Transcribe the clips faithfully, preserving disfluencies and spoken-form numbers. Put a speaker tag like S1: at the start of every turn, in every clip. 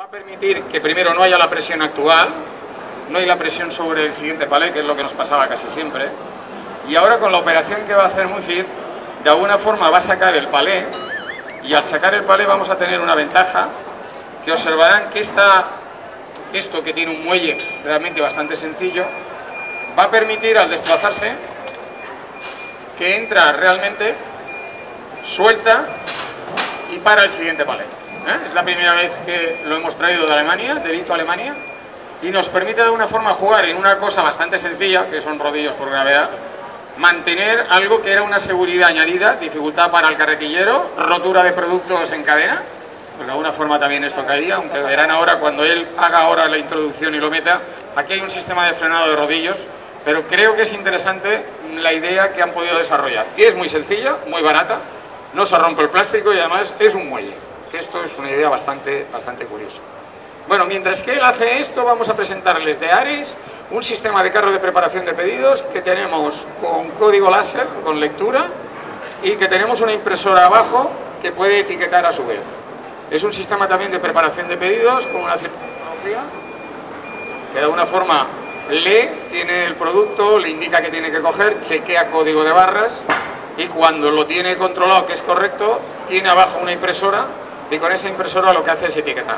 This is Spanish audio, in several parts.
S1: va a permitir que primero no haya la presión actual, no hay la presión sobre el siguiente palé, que es lo que nos pasaba casi siempre. Y ahora con la operación que va a hacer Mufid, de alguna forma va a sacar el palé, y al sacar el palé vamos a tener una ventaja, que observarán que esta, esto que tiene un muelle realmente bastante sencillo, va a permitir al desplazarse que entra realmente, suelta y para el siguiente palé. ¿Eh? Es la primera vez que lo hemos traído de Alemania, de Vito a Alemania, y nos permite de alguna forma jugar en una cosa bastante sencilla, que son rodillos por gravedad, mantener algo que era una seguridad añadida, dificultad para el carretillero, rotura de productos en cadena, pues de alguna forma también esto caía, aunque verán ahora cuando él haga ahora la introducción y lo meta, aquí hay un sistema de frenado de rodillos, pero creo que es interesante la idea que han podido desarrollar. Y es muy sencilla, muy barata, no se rompe el plástico y además es un muelle. Esto es una idea bastante, bastante curiosa. Bueno, mientras que él hace esto, vamos a presentarles de Ares un sistema de carro de preparación de pedidos que tenemos con código láser, con lectura, y que tenemos una impresora abajo que puede etiquetar a su vez. Es un sistema también de preparación de pedidos con una cierta tecnología que de alguna forma lee, tiene el producto, le indica que tiene que coger, chequea código de barras y cuando lo tiene controlado que es correcto, tiene abajo una impresora y con esa impresora lo que hace es etiquetar.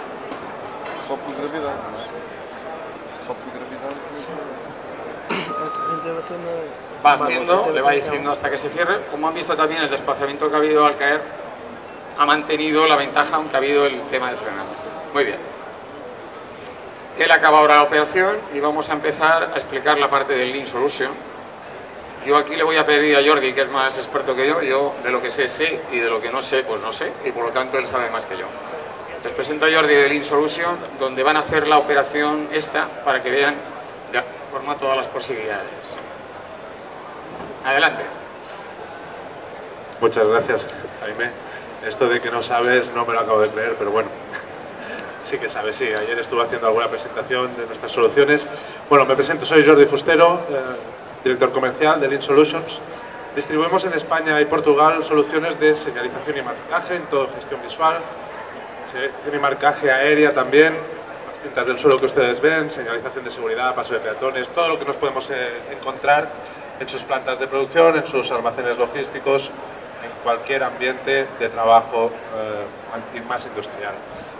S1: Va haciendo, le va diciendo hasta que se cierre. Como han visto también, el desplazamiento que ha habido al caer ha mantenido la ventaja, aunque ha habido el tema de frenado. Muy bien. Él acaba ahora la operación y vamos a empezar a explicar la parte del Lean Solution. Yo aquí le voy a pedir a Jordi, que es más experto que yo, yo de lo que sé, sé, y de lo que no sé, pues no sé, y por lo tanto él sabe más que yo. Les presento a Jordi de Lean Solution, donde van a hacer la operación esta, para que vean de alguna forma todas las posibilidades. Adelante.
S2: Muchas gracias, Jaime. Esto de que no sabes no me lo acabo de creer, pero bueno, sí que sabes, sí. Ayer estuve haciendo alguna presentación de nuestras soluciones. Bueno, me presento, soy Jordi Fustero, eh, director comercial de Lean Solutions. Distribuimos en España y Portugal soluciones de señalización y marcaje en todo gestión visual, señalización y marcaje aérea también, las cintas del suelo que ustedes ven, señalización de seguridad, paso de peatones, todo lo que nos podemos eh, encontrar en sus plantas de producción, en sus almacenes logísticos, en cualquier ambiente de trabajo eh, más industrial.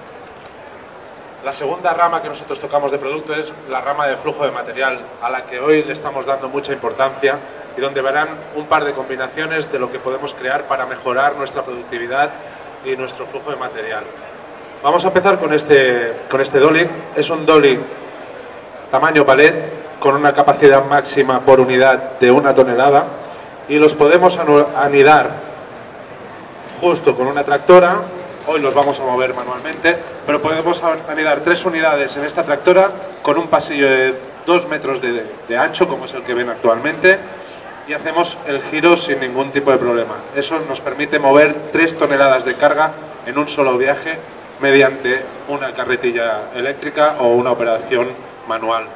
S2: La segunda rama que nosotros tocamos de producto es la rama de flujo de material, a la que hoy le estamos dando mucha importancia y donde verán un par de combinaciones de lo que podemos crear para mejorar nuestra productividad y nuestro flujo de material. Vamos a empezar con este, con este dolly. Es un dolly tamaño palet con una capacidad máxima por unidad de una tonelada y los podemos anidar justo con una tractora. Hoy los vamos a mover manualmente, pero podemos anidar tres unidades en esta tractora con un pasillo de dos metros de, de ancho, como es el que ven actualmente, y hacemos el giro sin ningún tipo de problema. Eso nos permite mover tres toneladas de carga en un solo viaje mediante una carretilla eléctrica o una operación manual.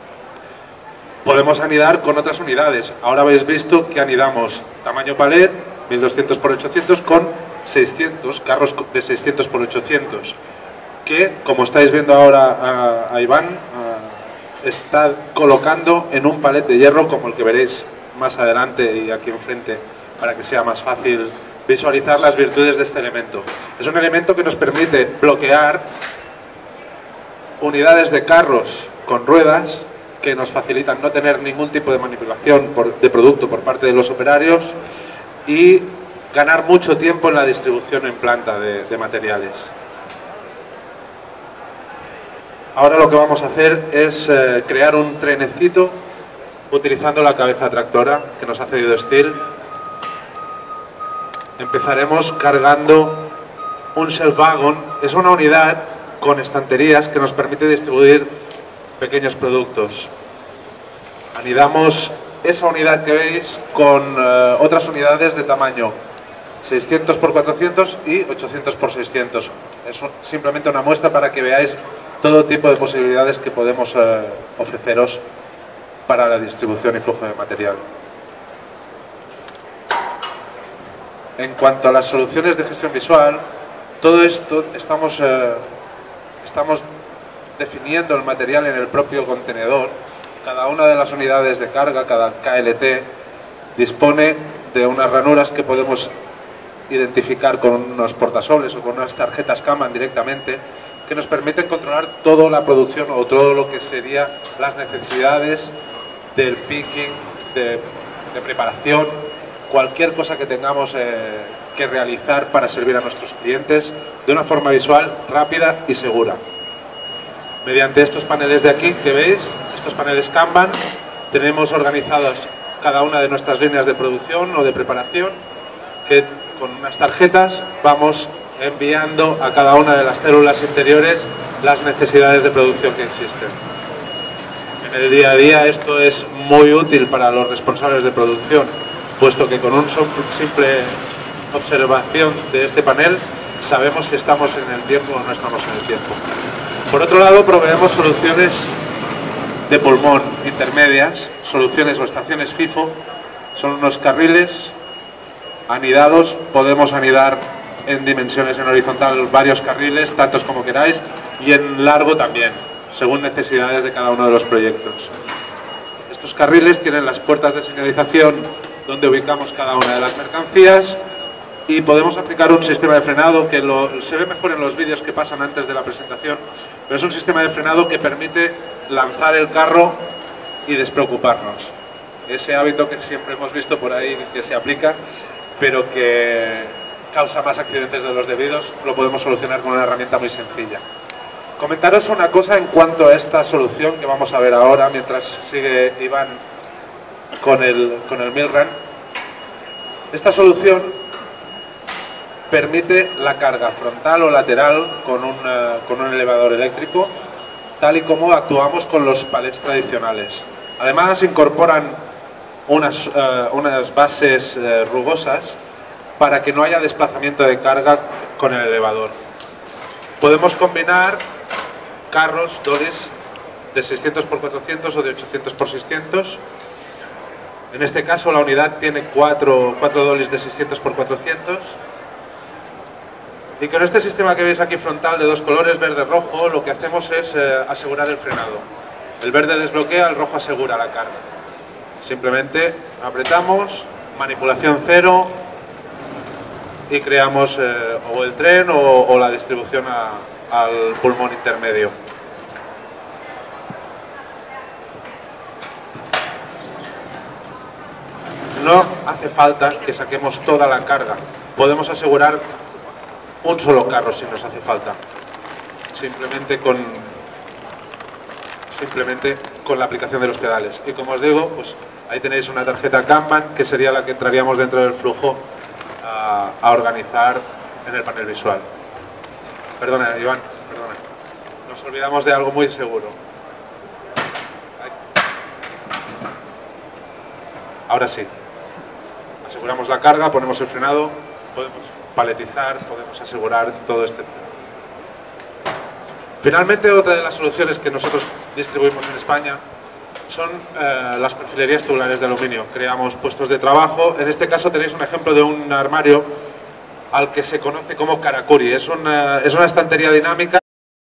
S2: Podemos anidar con otras unidades. Ahora habéis visto que anidamos tamaño palet, mil doscientos por ochocientos, con seiscientos, carros de seiscientos por ochocientos, que, como estáis viendo ahora a, a Iván, a, está colocando en un palet de hierro, como el que veréis más adelante y aquí enfrente, para que sea más fácil visualizar las virtudes de este elemento. Es un elemento que nos permite bloquear unidades de carros con ruedas, que nos facilitan no tener ningún tipo de manipulación por, de producto por parte de los operarios y ganar mucho tiempo en la distribución en planta de, de materiales. Ahora lo que vamos a hacer es eh, crear un trenecito utilizando la cabeza tractora que nos ha cedido Steel. Empezaremos cargando un shelf wagon. Es una unidad con estanterías que nos permite distribuir pequeños productos. Anidamos esa unidad que veis con eh, otras unidades de tamaño seiscientos por cuatrocientos y ochocientos por seiscientos. Es simplemente una muestra para que veáis todo tipo de posibilidades que podemos eh, ofreceros para la distribución y flujo de material. En cuanto a las soluciones de gestión visual, todo esto estamos eh, estamos definiendo el material en el propio contenedor. Cada una de las unidades de carga, cada K L T, dispone de unas ranuras que podemos identificar con unos portasoles o con unas tarjetas Kanban directamente, que nos permiten controlar toda la producción o todo lo que serían las necesidades del picking, de, de preparación, cualquier cosa que tengamos eh, que realizar para servir a nuestros clientes de una forma visual, rápida y segura. Mediante estos paneles de aquí que veis, estos paneles Kanban, tenemos organizadas cada una de nuestras líneas de producción o de preparación, que con unas tarjetas vamos enviando a cada una de las células interiores las necesidades de producción que existen. En el día a día esto es muy útil para los responsables de producción, puesto que con una simple observación de este panel sabemos si estamos en el tiempo o no estamos en el tiempo. Por otro lado, proveemos soluciones de pulmón intermedias, soluciones o estaciones FIFO. Son unos carriles anidados, podemos anidar en dimensiones en horizontal varios carriles, tantos como queráis, y en largo también, según necesidades de cada uno de los proyectos. Estos carriles tienen las puertas de señalización donde ubicamos cada una de las mercancías y podemos aplicar un sistema de frenado que lo, se ve mejor en los vídeos que pasan antes de la presentación, pero es un sistema de frenado que permite lanzar el carro y despreocuparnos. Ese hábito que siempre hemos visto por ahí que se aplica, pero que causa más accidentes de los debidos, lo podemos solucionar con una herramienta muy sencilla. Comentaros una cosa en cuanto a esta solución que vamos a ver ahora, mientras sigue Iván con el, con el Milrun. Esta solución permite la carga frontal o lateral con un, uh, con un elevador eléctrico, tal y como actuamos con los palets tradicionales. Además, incorporan unas, uh, unas bases uh, rugosas para que no haya desplazamiento de carga con el elevador. Podemos combinar carros, dollies de seiscientos por cuatrocientos o de ochocientos por seiscientos. En este caso la unidad tiene cuatro, cuatro dollies de seiscientos por cuatrocientos. Y con este sistema que veis aquí frontal de dos colores, verde-rojo, lo que hacemos es eh, asegurar el frenado. El verde desbloquea, el rojo asegura la carga. Simplemente apretamos, manipulación cero, y creamos eh, o el tren o, o la distribución a, al pulmón intermedio. No hace falta que saquemos toda la carga. Podemos asegurar un solo carro si nos hace falta. Simplemente con, simplemente con la aplicación de los pedales. Y como os digo, pues ahí tenéis una tarjeta Kanban, que sería la que entraríamos dentro del flujo a, a organizar en el panel visual. Perdona, Iván, perdona. Nos olvidamos de algo muy seguro. Ahora sí. Aseguramos la carga, ponemos el frenado, podemos paletizar, podemos asegurar todo este. Finalmente, otra de las soluciones que nosotros distribuimos en España son eh, las perfilerías tubulares de aluminio. Creamos puestos de trabajo. En este caso tenéis un ejemplo de un armario al que se conoce como karakuri. Es una, es una estantería dinámica